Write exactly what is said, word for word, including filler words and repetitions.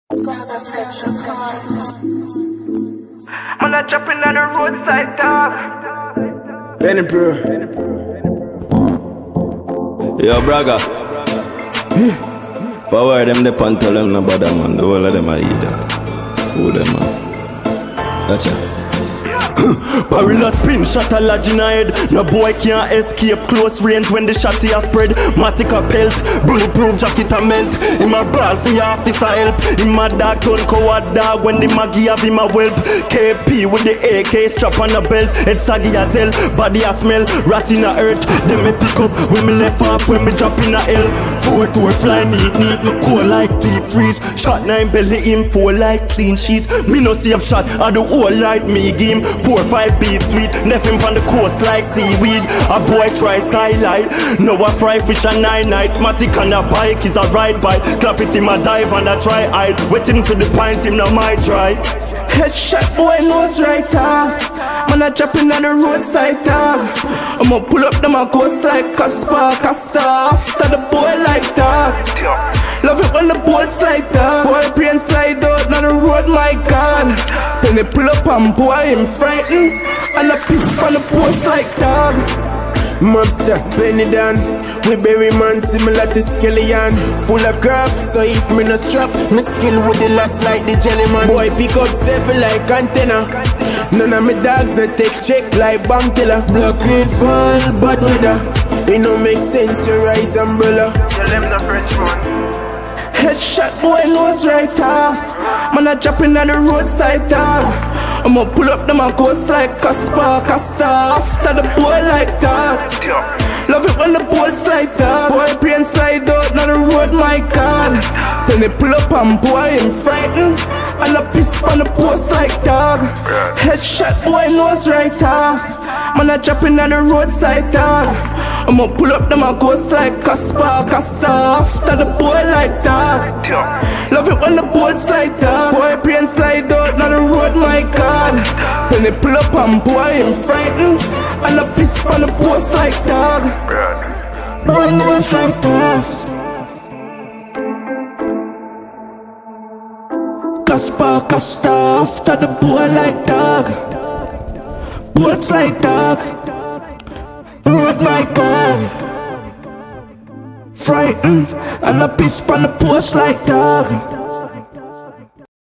Bragga fetch your cards. Man, I jumping on the roadside, dog. Penny Pro. Yo, Bragga. Forward them the pan, tell them no bother, man. The whole of them are eat that. Fool them, man. Gotcha. Barilla spin, shot a lodge in head. No boy can't escape close range when the shotty a spread. Matica pelt, bulletproof jacket a melt. In my ball for your officer help. In my dog turn coward dog when the Maggie have him a whelp. K P with the A K strap on the belt. Head saggy as hell, body a smell. Rat in a earth, then me pick up when me left off, when me drop in a L. Four to fly neat, neat, me cool like deep freeze. Shot nine belly him, four like clean sheet. Me no save shot, I do all like me game. Four five beat sweet, nothing on the coast like seaweed. A boy try style light, no a fry fish and nine night. Matic on a bike is a ride by. Clap it him a dive and a try hide. Wet him to the pint, him now might try. Headshot boy nose right off. Man I dropping on the roadside dog. I'ma pull up them a ghost like a spark, a star. After the boy like dog. Love it when the bolt slide dog. Boy brain slide out on the road, my god. Then they pull up and boy him frightened. And I piss on the post like dog. Mobsta, penny down. We bury man similar to skeleton. Full of crap, so if me no strap, me skill with the last like the jelly man. Boy pick up safe like antenna. None of me dogs that take check like bank killer. Block green fall, bad weather. It no make sense, you rise umbrella. Tell them the French man. Headshot boy nose right off. Man I dropping on the roadside dog. I'ma pull up them a ghost like a spark, a star. After the boy like dog. Love it when the bolt slide dog. Boy brain slide out on the road, my god. Then they pull up and boy him frightened. And I piss on the post like dog. Headshot boy nose right off. Man I dropping on the roadside dog. I'ma pull up them a ghost like a spark, a star. After the boy like dog. Love it when the bolt slide dog. Boy brain slide out on the road, my god. Then they pull up and boy him frightened. And I piss on the post like dog. Boy nose right off. Spark a star after the boy like dog. Bolts like dog. Road my god. Frightened and I piss on the post like dog.